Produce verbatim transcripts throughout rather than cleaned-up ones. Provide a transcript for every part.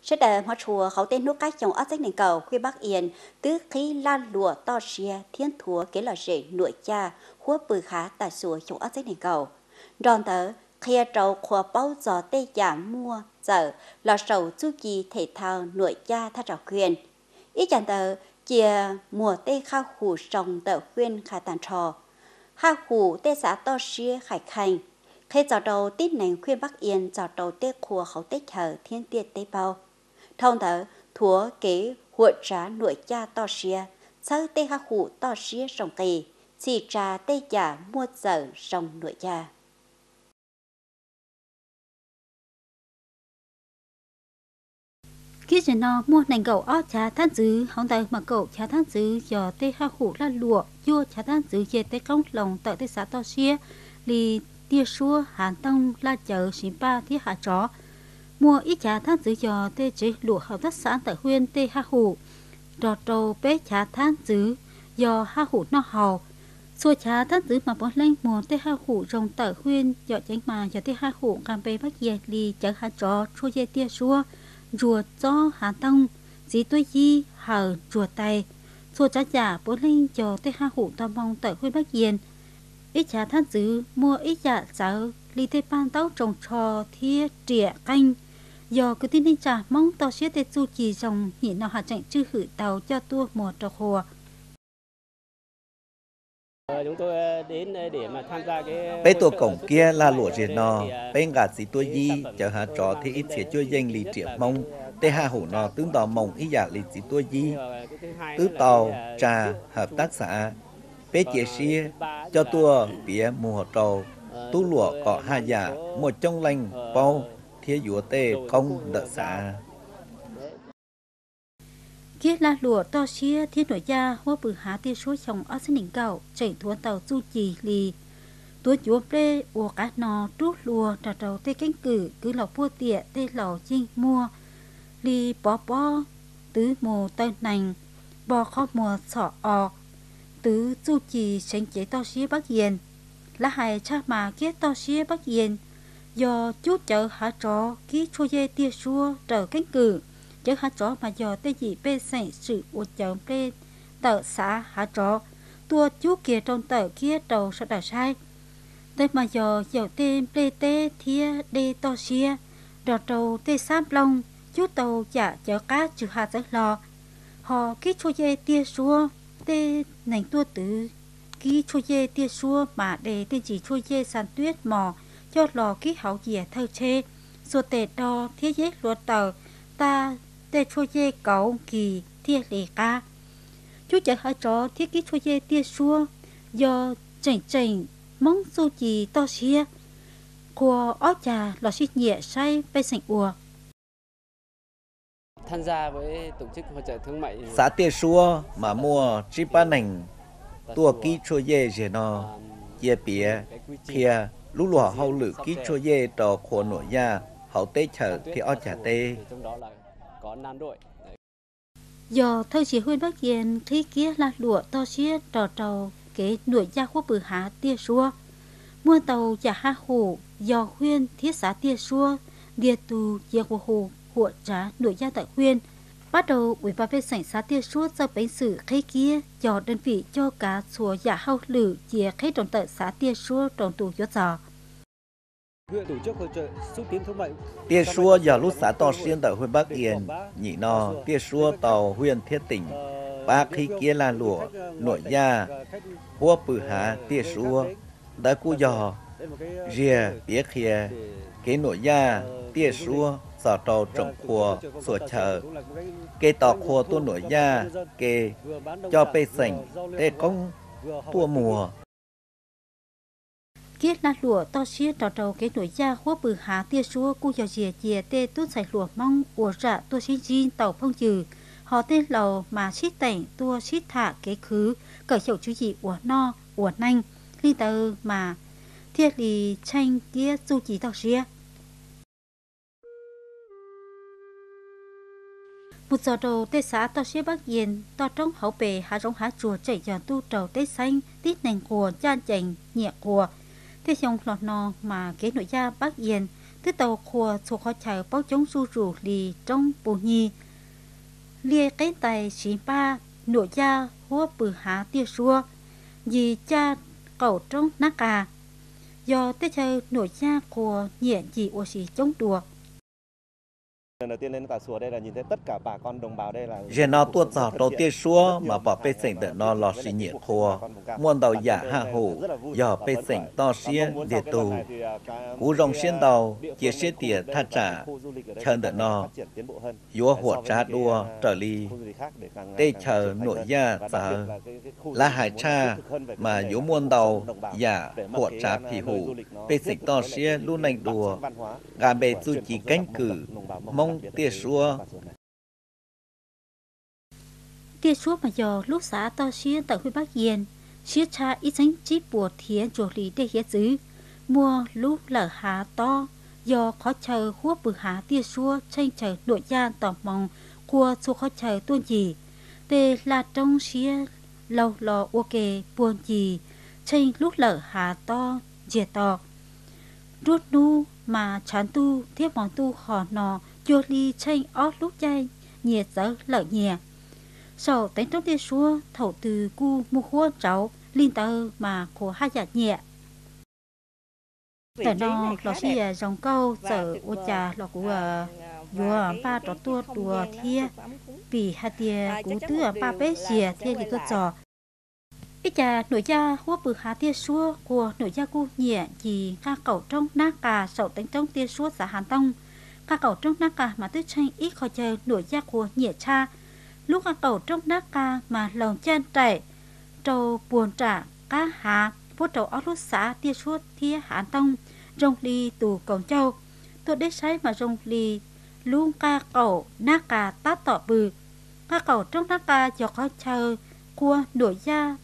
sẽ đợi họ chùa hậu tên nước cách trong ớt sách nền cầu khuya bắc yên tứ khí lan lụa to xia thiên thúa kế là rể nội cha húa bự khá tại sùa trong ớt sách nền cầu đòn tớ khi trâu khoa bao giờ tê giả mua giờ là sầu chu kỳ thể thao nội cha tha trào khuyên ít chẳng tớ chia mùa tê khao hủ sòng tờ khuyên khá tàn trò ha hủ tê xã to xia khải khanh khi cháu đầu tít nền khuyên bắc yên cháu đầu tê khua khẩu tê hở thiên tiệt tê bao thông thở thúa kế hội trá nội cha to xia sơ tê ha hủ to xia sòng kỳ chỉ trà tê giả mua giờ sòng nội cha khi giờ nó mua nành gạo ó trà than dữ hỏng tay mà cậu trà than dữ giờ tê ha hủ la lụa vô trà than dữ về tê công lòng tại tê xã to xia li tia xua hàn tông la chợ xin ba thiết hạ chó mua ít trà than dữ giờ tê chỉ lụa hợp tác xã tại huyện tê ha hủ trò trâu bé trà than dữ giờ ha hủ nó hầu xua trà than dữ mà bỏ lên mua tê ha hủ rồng tại huyện giờ tránh mà giờ tê ha hủ cam bê bắc về li chợ hạ chó chua về tia xua rùa cho hà tông dĩ tôi di hở rùa tay xua trả giả bố linh cho tê ha hủ to mong tại khuê bắc yên ít trả than dữ mua ít giả giáo ly tê ban táo trồng trò thia trịa canh do cứ tin nên trả mong tao xế tê chu trì dòng nhị nào hạ chạy chư hử tàu cho tua mùa trò hồ. Chúng tôi đến để mà tham gia cái bên tổ cổng kia là lụa riêng nò bên gà xí tôi di chờ hạ trò thì ít phía chơi danh lì triệu mông tê hạ hủ nò tướng tò mông ít giả lì xí tôi di tứ tàu trà hợp tác xã bé chia xia cho tua bía mùa trầu tú lụa cọ hai giả một trong lành bao thiết dũa tê công đỡ xã kia là lụa to xia thiên nội gia hoa bự há tia số chồng ở sân đỉnh cầu chạy thua tàu du trì lì tua chúa plê ua cá nò trút lùa trà trầu tê cánh cử cứ lọc vua tịa tê lò chinh mua lì bó bó tứ mùa tơ nành bò kho mùa sọ ọt tứ du trì sánh chế to xia bắc yên là hai cha mà kia to xia bắc yên do chú chợ há trò ký chua dê tia xua trở cánh cử chứ há chó mà giờ tê gì bê xảy sự uột chợ bê tờ xã há chó tua chú kia trong tờ kia đầu sao đã sai tê mà giờ giờ tê bê tê thia đê to xia đò trâu tê sáp lông chú tàu chả chở cá trừ hạt giấy lò họ ký chua dê tia xua tê nành tua tử ký chua dê tia xua mà để tên chỉ chua dê sàn tuyết mò cho lò ký hậu dẻ thơ chê xua tê đo thia dế luật tờ ta tê chua dê cậu kỳ thia lì ca chú chở hai chó thiết ký chua dê tia xua do chảnh chảnh mong su chì to xia của ó trà lò xí nhẹ say bê sảnh ùa tham gia với tổ chức hỗ trợ thương mại xã tia xua mà mua chi ba nành tua ký chua dê dê nò chia bía kia lũ lụa hậu lử ký chua dê trò khổ nội gia hậu tê chở thì ó trà tê có năm đội. Do thơ chỉ huyên bắc yên khi kia là lụa to xía trò trầu kế nội gia quốc bự há tia xua mua tàu giả ha hủ do huyên thiết xã tia xua địa tù chia của hồ hộ trả nội gia tại huyên bắt đầu ủy ban vệ sảnh xã tia xua do bánh sử khi kia cho đơn vị cho cá xua giả hao lử chia khi tròn tại xã tia xua tròn tù cho giò huyện tổ chức hỗ trợ xúc tiến thương mại tia xua giờ lúc xã to xuyên tại huyện Bắc Yên nhị nò tia xua tàu huyện Thiết Tỉnh ba khi kia là lụa nội gia hua bự há tia xua đã cú giò rìa bía khía cái nội gia tia xua sò trầu trồng khua sủa chờ cây tỏ khua tu nội gia cây cho bê sảnh tê công tua mùa kiết là lụa to xía trò trầu cái nội gia quốc bự há tia xua cu giờ dìa dìa tê tút sải lụa mong ủa rạ tua xí chín tàu phong trừ họ tên lầu mà xít tảnh tua xít thả cái khứ cởi chậu chú gì ủa no ủa nanh li tờ mà thiết lì tranh kia du chỉ tàu xía một giờ đầu tê xã tàu xía bắc yên to trong hậu bề hạ rong hạ chùa chạy dọn tu trầu tê xanh tít nành của chan chành nhẹ của thế xong lọt nò mà kế nội gia bắc yên tư tàu khua thuộc khó chờ bao chống su rủ lì trong bù nhi lia cái tay xí ba nội gia hua bự há tia xua vì cha cậu trong nát cà do tết chơi nội gia của nhẹ gì ô xí chống đùa. Lần đầu tiên lên tà xùa đây là nhìn thấy tất cả bà con đồng bào đây là giờ nó tuột giỏ đầu tiên xua mà bỏ bê sỉnh để nó lò xì nhiệt thua muôn đầu giả hạ hủ giờ bê sỉnh to xía để tù cú rồng xuyên đầu chia xế tỉa tha trả chân để nó vua hùa trá đua trở ly tê chờ nội gia giờ là hải cha mà vua muôn đầu giả hùa trá phì hủ bê sỉnh to xía luôn nành đùa gà bê du chỉ cánh cử mong tia xua tia xua mà giờ lúc xã to xía tại huyện Bắc Yên xía cha ít tránh chí bùa thiến chỗ lý để hiến giữ mua lúc lở hà to do khó chờ hút bự hà tia xua tranh chờ nội gia tỏ mong của số khó chờ tuôn gì để là trong xía lâu lò ok buồn gì tranh lúc lở hà to dìa to rút nu mà chán tu thiết món tu khó nọ chua ly tranh ót lúc chay nhiệt giấc lợ nhẹ sau đánh trong tia xua thầu từ cu mua khuôn cháu linh tơ mà của hai giả nhẹ tại nó lò xì dòng câu giờ ô trà lò của vua ba trò tua đùa thia vì hai tia cú tứ ba bé xìa thia thì tôi trò ít trà nội gia hua bự há tia xua của nội gia cu nhẹ chỉ ca cẩu trong nát cà sậu đánh trong tia xua xã Hàn Tông ca cẩu trong nát cà mà tức tranh ít khó chờ nội gia của nhẹ cha lúc ca cẩu trong nát cà mà lòng chân trẻ trâu buồn trả cá há vô trâu áo lút xã tia xua thia Hàn Tông rong ly tù cổng châu tôi đế sái mà rong ly luôn ca cẩu nát cà tát tỏ bự ca cẩu trong nát cà cho khó chờ của nội gia.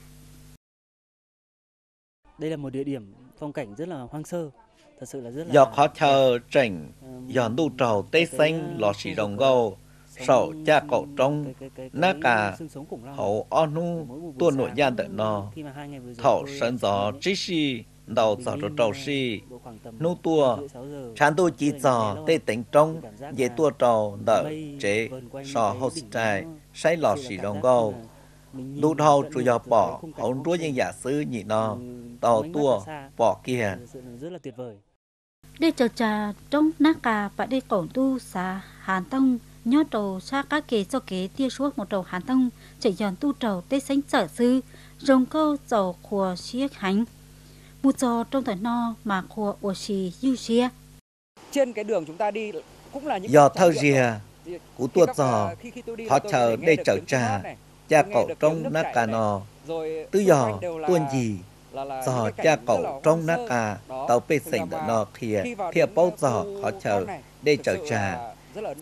Đây là một địa điểm phong cảnh rất là hoang sơ, thật sự là rất là do khó chờ chỉnh do nụ trầu tê xanh lò xì đồng gâu sầu cha cậu trong nát cà hậu on nu tua nội gia đợi nó thảo sân gió trí si đầu gió trầu trầu si nu tua chán tu chỉ gió tê tính trong dễ tua trầu đợi chế sò hậu trai say lò xì đồng gâu đu thâu chủ yếu bỏ hậu rúa những giả sư nhị nó tàu tua bỏ kia đây chờ trà trong nát cà và đây cổng tu xã Hàn Tông nhớ đầu xa các kế do kế tia suốt một đầu Hàn Tông chạy dọn tu trầu tê sánh sở sư rồng câu dầu của siếc hành một giò trong thời no mà của ổ xì yu xia trên cái đường chúng ta đi cũng là những do thơ rìa cú tuột giò họ chờ đây chờ trà cha cậu trong nát cà nò tư giò tuôn gì giò cha cậu trong nát cà tàu bê sảnh đỡ nò khìa khìa bao giò họ chờ đây chờ trà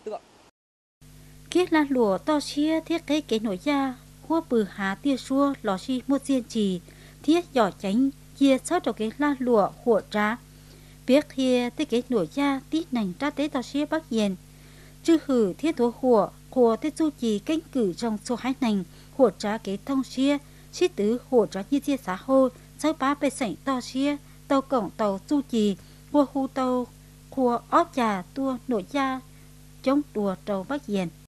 kiết la lùa to xia thiết kế kế nổi gia hua bự há tia xua lò xi mua diên trì thiết giỏ tránh chia sót đầu cái la lùa hủa trá biết kia thiết kế nổi gia tít nành ra tế to xia bắc yên chư hử thiết thua hủa của thiết du trì canh cử trong số hai nành hủa trá kế thông xia xí tứ hủa trá như chia xã hội sau ba bê sảnh to xia tàu cổng tàu du trì của khu tàu của óp trà tua nổi gia chống đùa trầu bắc yên.